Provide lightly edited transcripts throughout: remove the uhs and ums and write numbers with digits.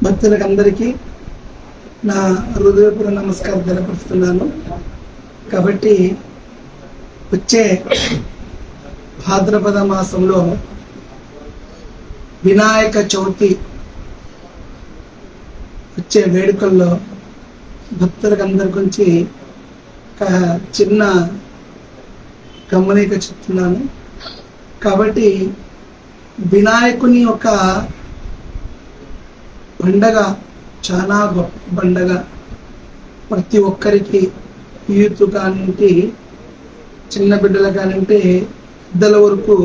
భక్తులకు అందరికీ నా హృదయపూర్వక నమస్కారం తెలియపరుస్తున్నాను. కాబట్టి వచ్చే భాద్రపద మాసంలో వినాయక చవితి వచ్చే వేడుకల్లో భక్తులకు అందరి గురించి ఒక చిన్న గమనిక చెప్తున్నాను. కాబట్టి వినాయకుని ఒక పండగ చాలా గొప్ప పండగ. ప్రతి ఒక్కరికి యూత్ కానింటి, చిన్న బిడ్డలు కానింటి, పెద్దల వరకు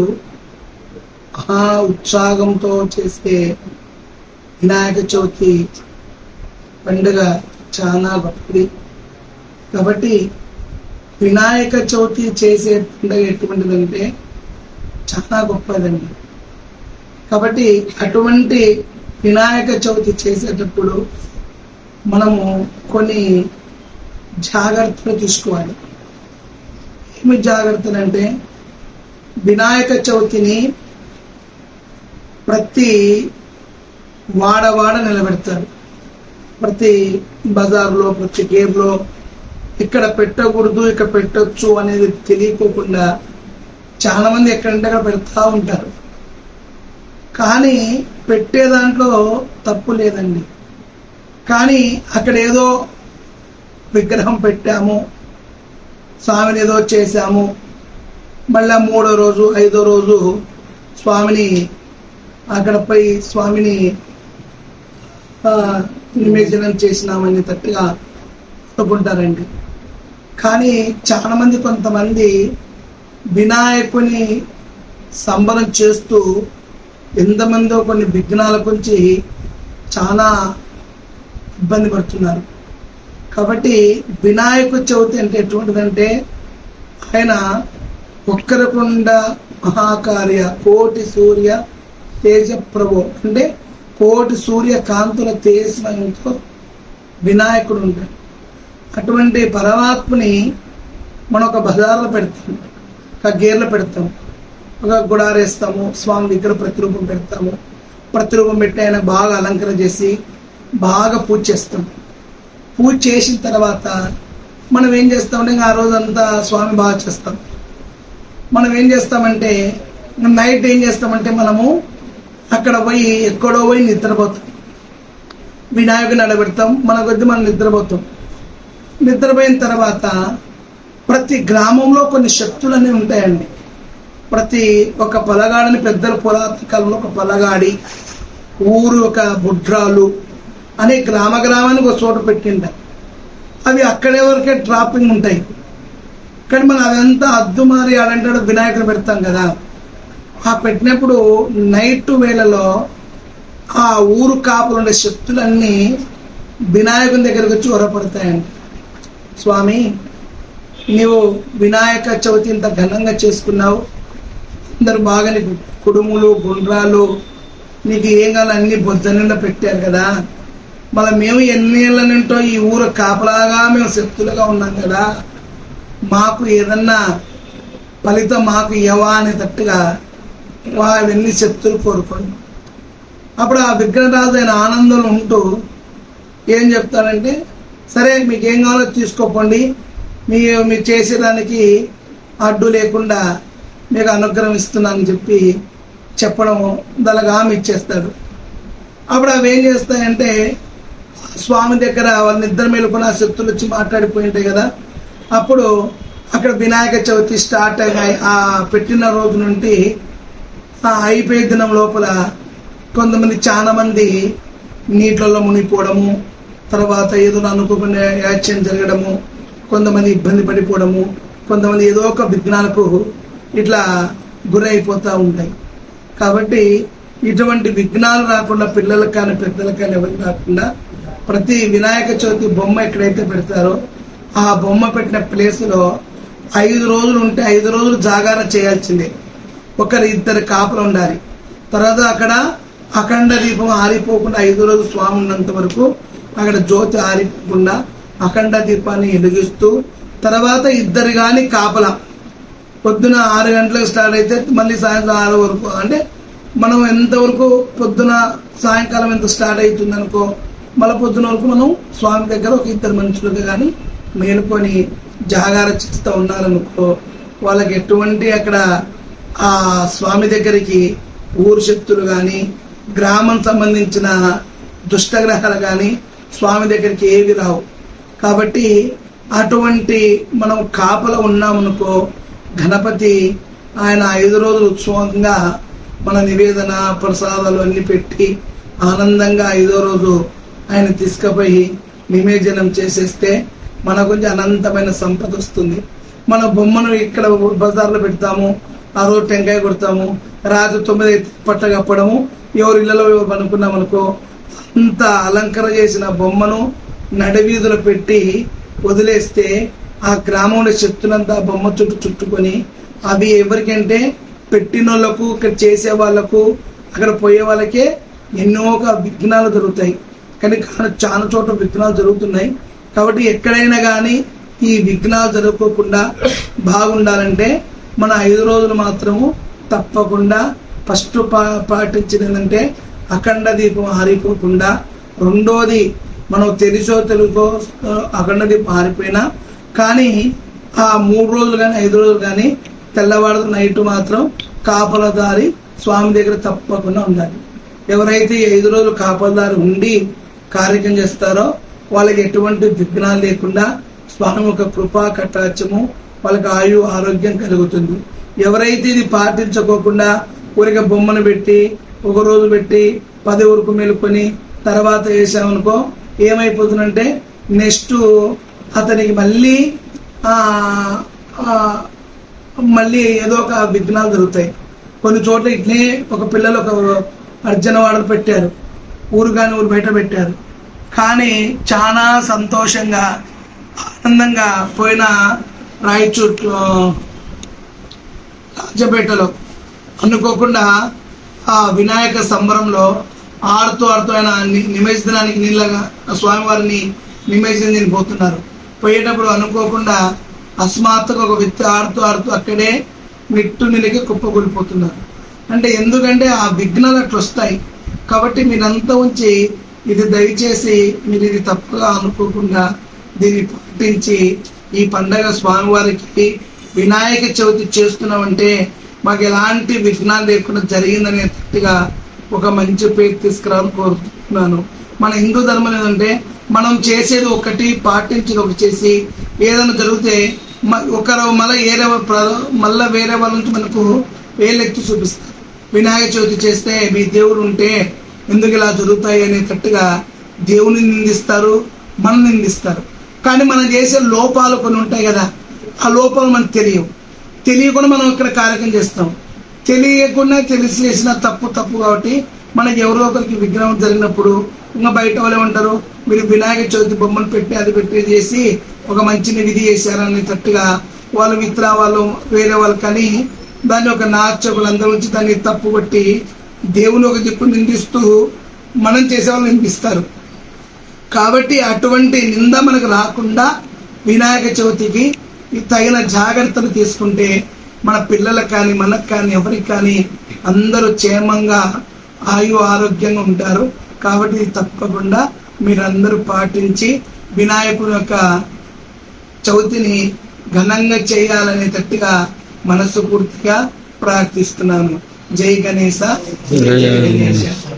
ఉత్సాహంతో చేసే వినాయక చవితి పండుగ చాలా గొప్పది. కాబట్టి వినాయక చవితి చేసే పండుగ ఎటువంటిదంటే చాలా గొప్పదండి. కాబట్టి అటువంటి వినాయక చవితి చేసేటప్పుడు మనము కొన్ని జాగ్రత్తలు తీసుకోవాలి. ఏమి జాగ్రత్తలు అంటే, వినాయక చవితిని ప్రతి వాడ నిలబెడతారు. ప్రతి బజార్లో, ప్రతి గేమ్లో ఇక్కడ పెట్టకూడదు, ఇక్కడ పెట్టొచ్చు అనేది తెలియకోకుండా చాలా మంది ఎక్కడంటే అక్కడ పెడతా ఉంటారు. కానీ పెట్టే దాంట్లో తప్పు లేదండి. కానీ అక్కడ ఏదో విగ్రహం పెట్టాము, స్వామిని ఏదో చేశాము, మళ్ళా 3వ రోజు 5వ రోజు స్వామిని అక్కడపై స్వామిని నిమజ్జనం చేసినామని తట్టుగా అనుకుంటారండి. కానీ చాలా మంది, కొంతమంది వినాయకుని సంబరం చేస్తూ ఎంతమందో కొన్ని విఘ్నాల గురించి చాలా ఇబ్బంది పడుతున్నారు. కాబట్టి వినాయక చవితి అంటే ఎటువంటిదంటే, ఆయన ఒక్కరకుండా మహాకార్య కోటి సూర్య తేజ ప్రభు, అంటే కోటి సూర్య కాంతుల తేజంతో వినాయకుడు ఉంటాడు. అటువంటి పరమాత్మని మనం ఒక బజార్లో పెడతాం, ఒక గేర్లో పెడతాం, ఒక గుడారేస్తాము, స్వామి దగ్గర ప్రతిరూపం పెడతాము. ప్రతిరూపం పెట్టి ఆయన బాగా అలంకరణ చేసి బాగా పూజ చేస్తాం. పూజ చేసిన తర్వాత మనం ఏం చేస్తామంటే, ఆ రోజంతా స్వామి బాగా చేస్తాం. మనం ఏం చేస్తామంటే, నైట్ ఏం చేస్తామంటే, మనము అక్కడ పోయి ఎక్కడో పోయి నిద్రపోతాం. వినాయకుని నిలబెడతాం, మన కొద్ది మనం నిద్రపోతాం. నిద్రపోయిన తర్వాత ప్రతి గ్రామంలో కొన్ని శక్తులన్నీ ఉంటాయండి. ప్రతి ఒక పలగాడిని, పెద్దల పురాతన కాలంలో ఒక పలగాడి, ఊరు ఒక బుడ్రాలు అనే గ్రామానికి ఒక చోట పెట్టింటారు. అవి అక్కడే వరకే డ్రాపింగ్ ఉంటాయి. కానీ మనం అదంతా అద్దుమారి ఆడంటాడు వినాయకుడు పెడతాం కదా. ఆ పెట్టినప్పుడు నైట్ వేళలో ఆ ఊరు కాపులు ఉండే శక్తులన్నీ వినాయకుని దగ్గరకు వచ్చి ఒరపడతాయండి. స్వామి, నీవు వినాయక చవితి ఇంత ఘనంగా చేసుకున్నావు, అందరు బాగా నీకు కుడుములు, గుండ్రాలు, నీకు ఏం కావాలి అన్ని బొజ్జనలో పెట్టారు కదా. మళ్ళీ మేము ఎన్నేళ్ళ నుంటో ఈ ఊరు కాపలాగా మేము శక్తులుగా ఉన్నాం కదా, మాకు ఏదన్నా ఫలితం మాకు ఇవ్వవా అనేటట్టుగా అవన్నీ శక్తులు కోరుకోండి. అప్పుడు ఆ విగ్రహరాజు ఆయన ఆనందంలో ఉంటూ ఏం చెప్తాడంటే, సరే మీకు ఏం కావాలో తీసుకోపోండి, మీరు చేసేదానికి అడ్డు లేకుండా మీకు అనుగ్రహం ఇస్తున్నానని చెప్పి చెప్పడం, దానికి హామీ ఇచ్చేస్తాడు. అప్పుడు అవి ఏం చేస్తాయంటే, స్వామి దగ్గర వాళ్ళని ఇద్దరు మేలుకొని ఆ శక్తులు వచ్చి మాట్లాడిపోయి ఉంటాయి కదా. అప్పుడు అక్కడ వినాయక చవితి స్టార్ట్ అయ్యి ఆ పెట్టిన రోజు నుండి అయిపోయే దినం లోపల కొంతమంది, చాలా మంది నీటిలలో మునిగిపోవడము, తర్వాత ఏదో అనుకోకుండా యాక్సిడెంట్ జరగడము, కొంతమంది ఇబ్బంది పడిపోవడము, కొంతమంది ఏదో ఒక విఘ్నాలకు ఇట్లా గురైపోతూ ఉంటాయి. కాబట్టి ఇటువంటి విఘ్నాలు రాకుండా పిల్లలకు కానీ పెద్దలకు కానీ ఎవరికి రాకుండా ప్రతి వినాయక చవితి బొమ్మ ఎక్కడైతే పెడతారో ఆ బొమ్మ పెట్టిన ప్లేస్లో 5 రోజులు ఉంటే 5 రోజులు జాగారం చేయాల్సిందే. 1-2 కాపులు ఉండాలి. తర్వాత అక్కడ అఖండ దీపం ఆరిపోకుండా 5 రోజులు స్వామి ఉన్నంత వరకు అక్కడ జ్యోతి ఆరిపోకుండా అఖండ దీపాన్ని వెలిగిస్తూ, తర్వాత 2 కానీ కాపలా పొద్దున 6 గంటలకు స్టార్ట్ అయితే మళ్ళీ సాయంత్రం 6 వరకు, అంటే మనం ఎంతవరకు పొద్దున సాయంకాలం ఎంత స్టార్ట్ అవుతుంది అనుకో, మళ్ళీ పొద్దున వరకు మనం స్వామి దగ్గర ఒక ఇద్దరు మనుషులుగా కానీ మేలుకొని జాగారం చేస్తూ ఉన్నారనుకో, వాళ్ళకి ఎటువంటి అక్కడ ఆ స్వామి దగ్గరికి ఊరు శక్తులు కానీ గ్రామం సంబంధించిన దుష్టగ్రహాలు కానీ స్వామి దగ్గరికి ఏవి రావు. కాబట్టి అటువంటి మనం కాపల ఉన్నామనుకో, గణపతి ఆయన 5 రోజులు ఉత్సవంగా మన నివేదన ప్రసాదాలు అన్ని పెట్టి ఆనందంగా 5వ రోజు ఆయన తీసుకుపోయి నిమజ్జనం చేసేస్తే మనకు కొంచెం అనంతమైన సంపద వస్తుంది. మన బొమ్మను ఇక్కడ బజార్లో పెడతాము, ఆ రోజు టెంకాయ కొడతాము, రాత్రి 9 పట్ట కప్పడము, ఎవరు ఇళ్లలో అనుకున్నాం అనుకో, అంత అలంకరణ చేసిన బొమ్మను నడివీధులు పెట్టి వదిలేస్తే ఆ గ్రామంలో శక్తులంతా బొమ్మ చుట్టుకొని అవి ఎవరికంటే పెట్టినోళ్లకు, ఇక్కడ చేసే వాళ్ళకు, అక్కడ పోయే వాళ్ళకే ఎన్నో విఘ్నాలు జరుగుతాయి. కానీ చాలా చోట్ల విఘ్నాలు జరుగుతున్నాయి. కాబట్టి ఎక్కడైనా కానీ ఈ విఘ్నాలు జరగకుండా బాగుండాలంటే మన 5 రోజులు మాత్రము తప్పకుండా ఫస్ట్ పాటించింది ఏంటంటే అఖండ దీపం ఆరిపోకుండా, రెండోది మనం తెలుసో అఖండ దీపం ఆరిపోయినా కానీ ఆ 3 రోజులు కానీ 5 రోజులు కానీ తెల్లవారు నైట్ మాత్రం కాపలదారి స్వామి దగ్గర తప్పకుండా ఉండాలి. ఎవరైతే 5 రోజులు కాపలదారి ఉండి కార్యక్రమం చేస్తారో వాళ్ళకి ఎటువంటి విఘ్నాలు లేకుండా స్వామి ఒక కృపా కటాక్షము, వాళ్ళకి ఆయు ఆరోగ్యం కలుగుతుంది. ఎవరైతే ఇది పాటించుకోకుండా ఊరిక బొమ్మను పెట్టి 1 రోజు పెట్టి 10 వరకు మేలుకొని తర్వాత వేసామనుకో, ఏమైపోతుందంటే నెక్స్ట్ అతనికి మళ్ళీ ఏదో ఒక విఘ్నాలు జరుగుతాయి. కొన్ని చోట్ల ఇట్లే ఒక పిల్లలు ఒక అర్జున వాడలు పెట్టారు, ఊరు కాని ఊరు బయట పెట్టారు. కానీ చాలా సంతోషంగా ఆనందంగా పోయిన రాయచూట్ రాజపేటలో అనుకోకుండా ఆ వినాయక సంబరంలో ఆడుతూ ఆయన నిమజ్జనానికి నీళ్ళగా స్వామివారిని నిమజ్జనం పోతున్నారు. పోయేటప్పుడు అనుకోకుండా అస్మాత్తుగా ఒక వ్యక్తి ఆడుతూ అక్కడే నిలిగి కుప్పకూలిపోతున్నారు. అంటే ఎందుకంటే ఆ విఘ్నాలు అట్లా వస్తాయి. కాబట్టి మీరంతా ఉంచి ఇది దయచేసి మీరు ఇది తప్పుగా అనుకోకుండా దీన్ని పాటించి ఈ పండగ స్వామివారికి వినాయక చవితి చేస్తున్నామంటే మాకు ఎలాంటి విఘ్నాలు లేకుండా జరిగిందనేటట్టుగా ఒక మంచి పేరు తీసుకురావాలని కోరుతున్నాను. మన హిందూ ధర్మం ఏంటంటే మనం చేసేది ఒకటి, పాటించేది ఒకటి చేసి ఏదైనా జరిగితే ఒకరు మళ్ళీ వేరే వాళ్ళ నుంచి మనకు వేలెత్తి చూపిస్తారు. వినాయక చవితి చేస్తే మీ దేవుడు ఉంటే ఎందుకు ఇలా జరుగుతాయి అనేటట్టుగా దేవుని నిందిస్తారు, మనం నిందిస్తారు. కానీ మనం చేసే లోపాలు కొన్ని ఉంటాయి కదా, ఆ లోపాలు మనకు తెలియకుండా మనం ఇక్కడ కార్యక్రమం చేస్తాం. తెలియకుండా తెలిసి చేసిన తప్పు కాబట్టి మనకి ఎవరో ఒకరికి విగ్రహం జరిగినప్పుడు ఇంకా బయట వాళ్ళు ఏమంటారు, మీరు వినాయక చవితి బొమ్మను పెట్టి అది పెట్టి చేసి ఒక మంచిని విధి చేశారనేటట్టుగా వాళ్ళు వాళ్ళు వేరే వాళ్ళు కానీ దాన్ని ఒక నాచకులందరూ వచ్చి దాన్ని తప్పు పట్టి దేవుని ఒక దిక్కు నిందిస్తూ మనం చేసే వాళ్ళు నిందిస్తారు. కాబట్టి అటువంటి నింద మనకు రాకుండా వినాయక చవితికి తగిన జాగ్రత్తలు తీసుకుంటే మన పిల్లలకు కానీ మనకు కానీ ఎవరికి కానీ అందరూ క్షేమంగా ఆరోగ్యంగా ఉంటారు. కాబట్టి తప్పకుండా మీరందరూ పాటించి వినాయకుని యొక్క చవితిని ఘనంగా చేయాలనేటట్టుగా మనస్ఫూర్తిగా ప్రార్థిస్తున్నాను. జై గణేశ.